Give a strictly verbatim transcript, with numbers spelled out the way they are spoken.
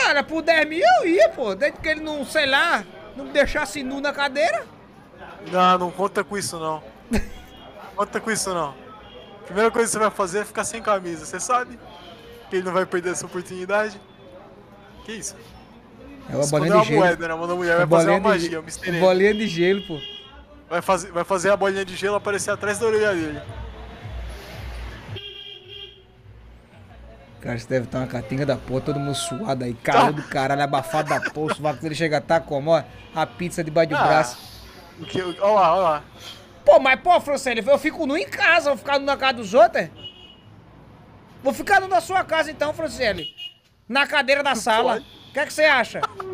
Cara, por dez mil eu ia, pô. Desde que ele não, sei lá, não me deixasse nu na cadeira. Não, não conta com isso não. Conta com isso não. Primeira coisa que você vai fazer é ficar sem camisa, você sabe? Que ele não vai perder essa oportunidade. Que isso? É uma Esconder bolinha uma de gelo. moeda, né? Mano, a mulher Uma vai fazer uma bolinha de, magia, um mister uma egg. bolinha de gelo, pô. Vai fazer, vai fazer a bolinha de gelo aparecer atrás da orelha dele. Cara, isso deve estar uma catinga da porra, todo mundo suado aí, calor do caralho, abafado da porra, o sovaco dele chega a estar como, ó, a pizza debaixo do Ah, braço. O que, olha lá, olha lá. Pô, mas pô, Francélio, eu fico nu em casa, vou ficar nu na casa dos outros, é? Vou ficar nu na sua casa então, Francélio. Na cadeira da sala. O que é que você acha?